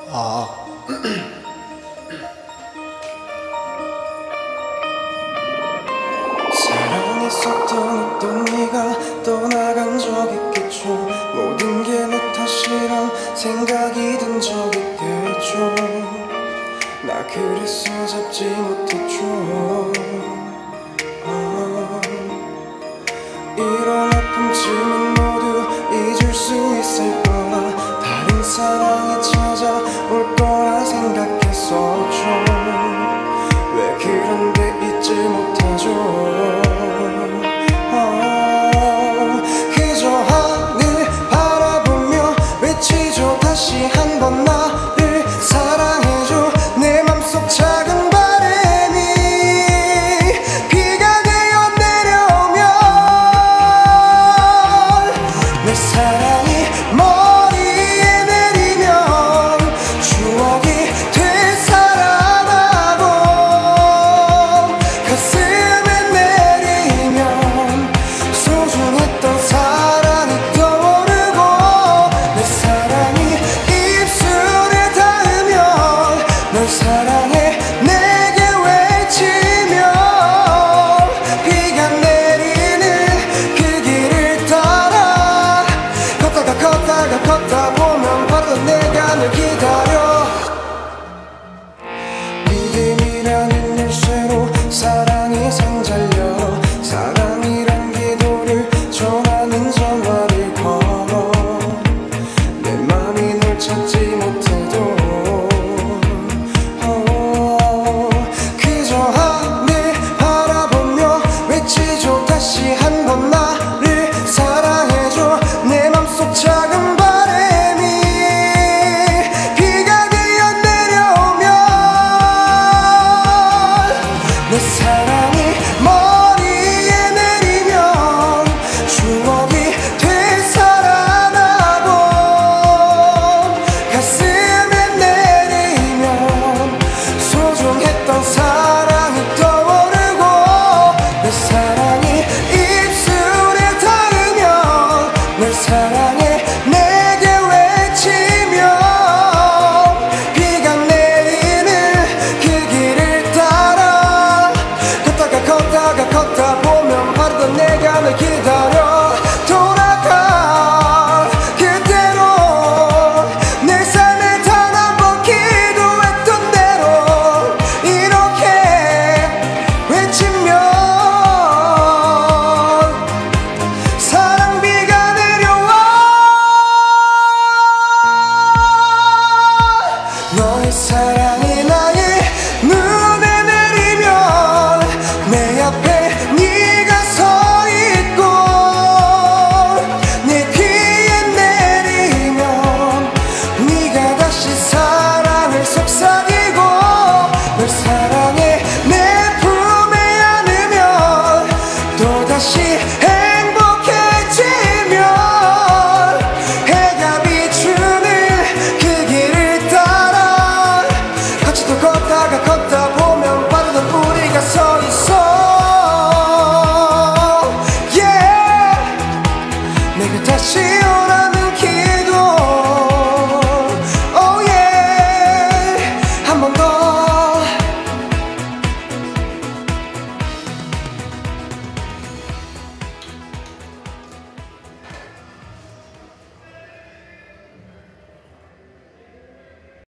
사랑했었던 어떤 네가 떠나간 적 있겠죠. 모든 게 내 탓이란 생각이 든 적 있겠죠. 나 그래서 잡지 못했죠. 이런 아픔쯤은 모두 잊을 수 있을 거라 다른 사랑이 찾아올 거라 생각했었죠. 왜 그런데 잊지 못하죠. 그저 하늘 바라보며 외치죠. 다시 한번 나를 사랑해줘. 내 맘속 작은 바람이 비가 되어 내려오면 내 사랑이 머리에 내리면 추억이 되살아나고 가슴에 내리면 소중했던 사랑이 떠오르고 내 사랑이 입술에 닿으면 널 사랑해 내게 외치며 비가 내리는 그 길을 따라 걷다가